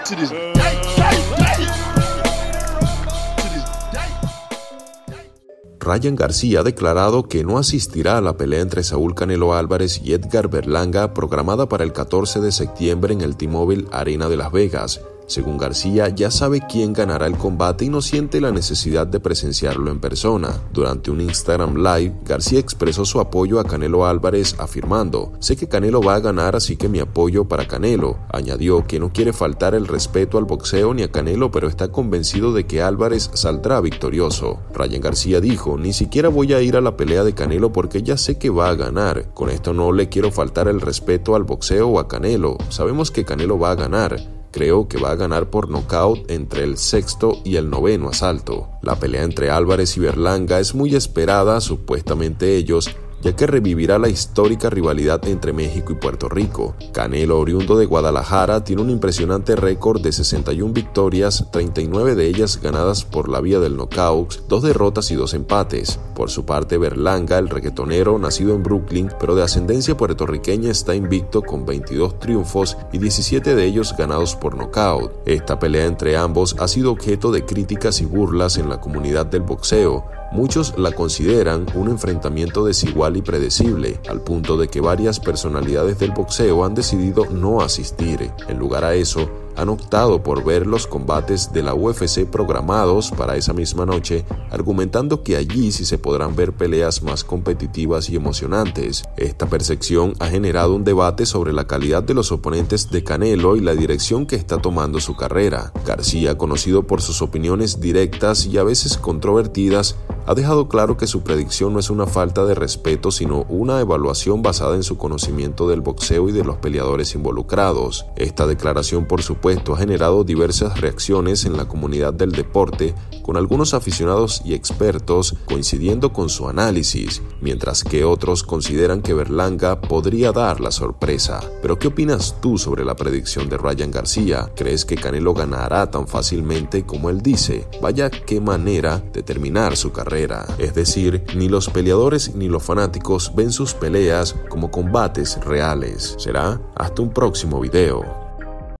To this day. Ryan García ha declarado que no asistirá a la pelea entre Saúl Canelo Álvarez y Edgar Berlanga programada para el 14 de septiembre en el T-Mobile Arena de Las Vegas. Según García, ya sabe quién ganará el combate y no siente la necesidad de presenciarlo en persona. Durante un Instagram Live, García expresó su apoyo a Canelo Álvarez afirmando: «Sé que Canelo va a ganar, así que mi apoyo para Canelo». Añadió que no quiere faltar el respeto al boxeo ni a Canelo, pero está convencido de que Álvarez saldrá victorioso. Ryan García dijo: «Ni siquiera voy a ir a la pelea de Canelo porque ya sé que va a ganar. Con esto no le quiero faltar el respeto al boxeo o a Canelo. Sabemos que Canelo va a ganar. Creo que va a ganar por nocaut entre el 6º y el 9º asalto». La pelea entre Álvarez y Berlanga es muy esperada, supuestamente ellos, ya que revivirá la histórica rivalidad entre México y Puerto Rico. Canelo, oriundo de Guadalajara, tiene un impresionante récord de 61 victorias, 39 de ellas ganadas por la vía del knockout, 2 derrotas y 2 empates. Por su parte, Berlanga, el reggaetonero, nacido en Brooklyn, pero de ascendencia puertorriqueña, está invicto con 22 triunfos y 17 de ellos ganados por nocaut. Esta pelea entre ambos ha sido objeto de críticas y burlas en la comunidad del boxeo. Muchos la consideran un enfrentamiento desigual y predecible, al punto de que varias personalidades del boxeo han decidido no asistir. En lugar a eso, han optado por ver los combates de la UFC programados para esa misma noche, argumentando que allí sí se podrán ver peleas más competitivas y emocionantes. Esta percepción ha generado un debate sobre la calidad de los oponentes de Canelo y la dirección que está tomando su carrera. García, conocido por sus opiniones directas y a veces controvertidas, ha dejado claro que su predicción no es una falta de respeto, sino una evaluación basada en su conocimiento del boxeo y de los peleadores involucrados. Esta declaración, por supuesto, ha generado diversas reacciones en la comunidad del deporte, con algunos aficionados y expertos coincidiendo con su análisis, mientras que otros consideran que Berlanga podría dar la sorpresa. Pero ¿qué opinas tú sobre la predicción de Ryan García? ¿Crees que Canelo ganará tan fácilmente como él dice? Vaya qué manera de terminar su carrera. Es decir, ni los peleadores ni los fanáticos ven sus peleas como combates reales. Será hasta un próximo video.